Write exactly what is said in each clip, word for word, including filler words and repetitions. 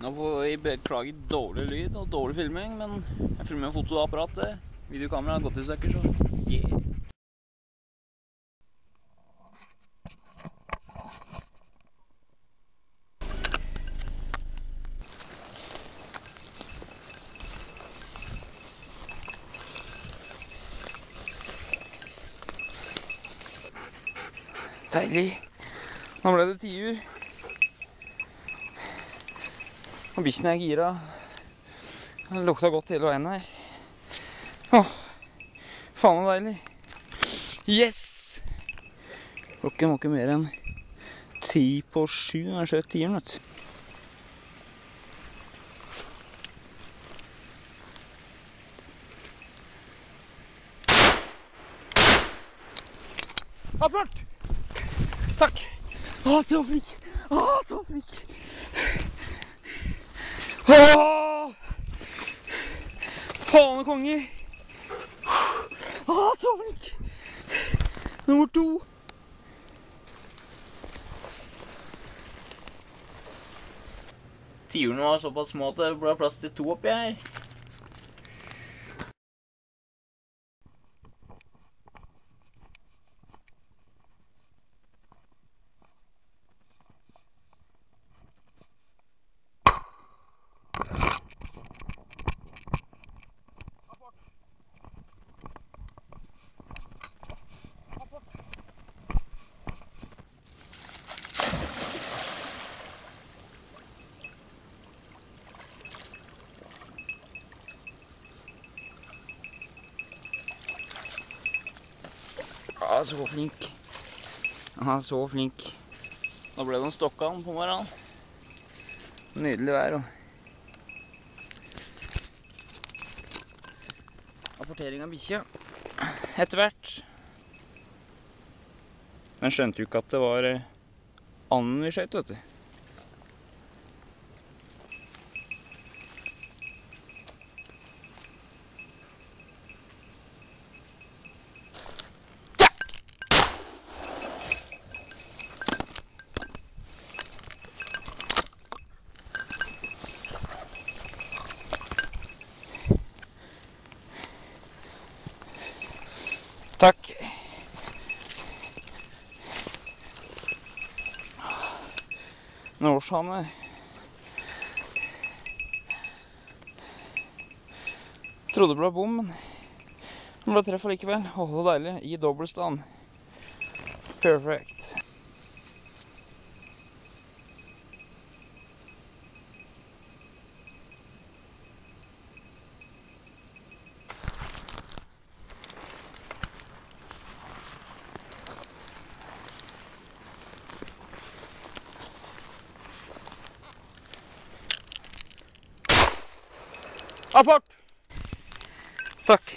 Nå får vi beklage dårlig lyd og dårlig filming, men jeg filmer med fotoapparatet. Videokameraet har gått i stykker, så yeah. Deilig. Nå ble det tiur. Og bikkjene er gira. Det lukta godt hele veien her. Åh, faen og deilig. Yes! Klokken var ikke mer enn ti på sju når jeg skjøt tiuren, vet du. Apport! Takk! Å, så flink! Å, så flink! Åh! Faen og konge! Åh, så flink! Nummer to! Tiurene var såpass små at det ble plass til to oppi her. Ja, så flink. Ja, så flink. Nå ble det en stokkan på morgenen. Nydelig vær. Apportering av bikkja. Etter hvert. Men skjønte jo ikke at det var anden vi skjøt, vet du. Takk. Norshane. Trodde det ble bom, men det ble treff likevel. Åh, det er deilig. I dobbeltstand. Perfect. Apport! Takk.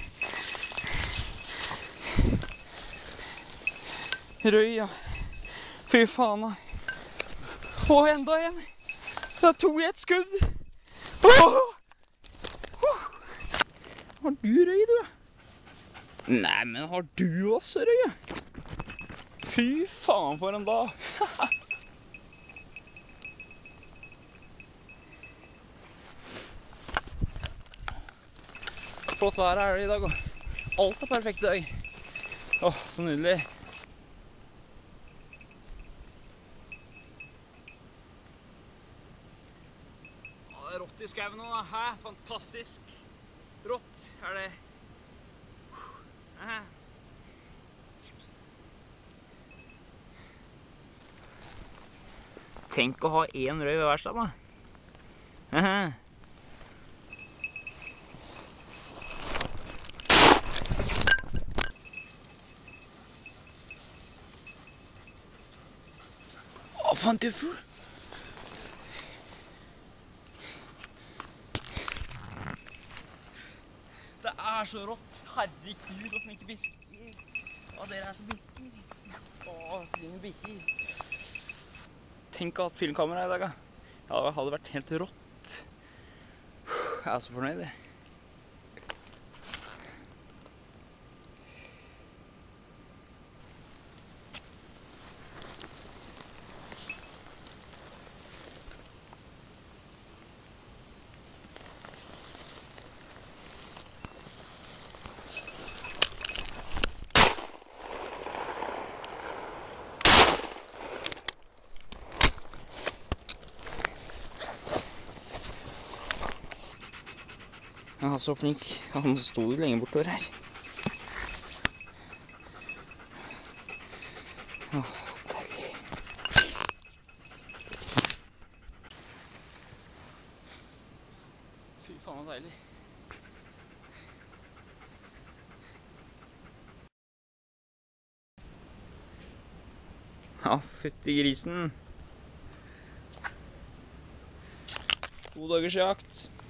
Røy, ja. Fy faen, da. Åh, enda en. Det er to i et skudd. Åh! Åh! Har du røy, du? Nei, men har du også røy? Fy faen for en dag. Flott vær er det i dag, og alt er perfekt i dag. Åh, så nydelig. Åh, det er rått i skauen nå, da. Hæ? Fantastisk. Rått er det. Hæ? Tenk å ha en røy ved hver stad, da. Hæ? Å, faen, du full! Det er så rått. Herregud, og flinke bisker. Å, dere er så bisker. Å, fine bikker. Tenk å ha hatt filmkamera i dag, da. Ja, det hadde vært helt rått. Jeg er så fornøyd, jeg. Ja, så flink. Han sto jo lenge bortover her. Åh, deilig. Fy faen, så deilig. Ja, fytti grisen. To dagers jakt.